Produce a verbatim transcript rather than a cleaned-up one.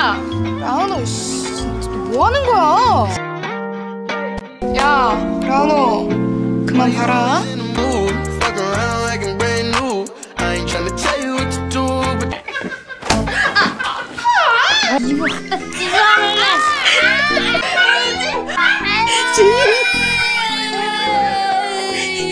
라은호, 씨, 뭐 하는 거야? 야, 라은호, 그만 봐라. 이거 갖다 찢어내.